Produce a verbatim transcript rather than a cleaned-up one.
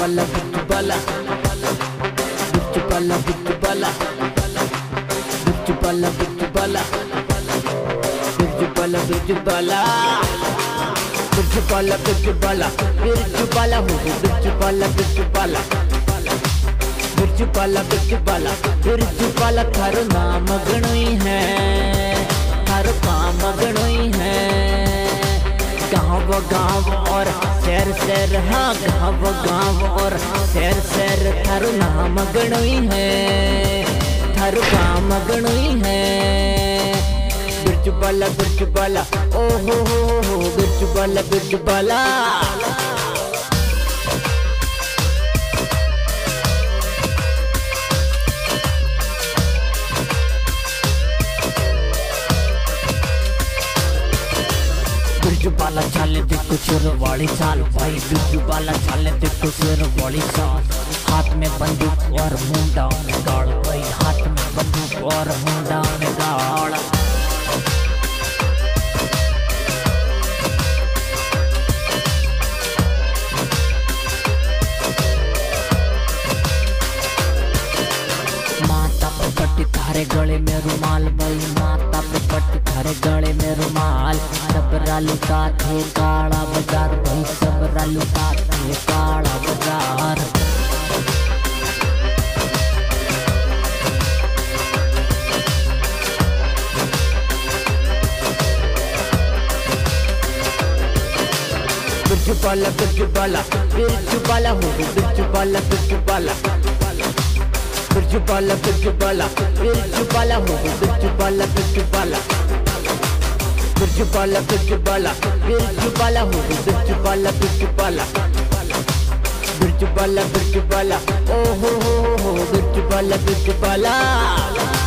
bala bitch bala bitch bala bitch bala bitch bala bitch bala bitch bala bitch bala bitch bala bitch bala bitch bala हो bitch bala bitch bala bitch bala bitch bala bitch bala थारो नाम गणोई है थारो काम गणोई है गाँव गाँव और शहर शहर हाँ गाँव गाँव और शहर शहर थारो नाम गणोई है थारो काम गणोई है बिरज बाला बिरज बाला ओ हो हो हो बिरज बाला बिरज बाला बिरजू बाला चाले देखो शेर वाली चाल भाई बिरजू बाला चाले देखो शेर वाली चाल हाथ में बंदूक और मुंडा में गाड़ भाई हाथ में बंदूक और मुंडा में गाड़ माता पे पट्टी थारे गले में रुमाल भाई माता पे पट्टी थारे गले में रुमाल सबरा लुटा थे काला बाजार भाई सबरा लुटा थे काला बाजार बिरजू बाला बिरजू बाला बिरजू बाला हो बिरजू बाला बिरजू बाला बिरजू बाला बिरजू बाला बिरजू बाला हो बिरजू बाला बिरजू बाला बिरजू बाला बिरजू बाला बिरजू बाला हो बिरजू बाला बिरजू बाला बिरजू बाला बिरजू बाला ओ हो हो हो बिरजू बाला बिरजू बाला।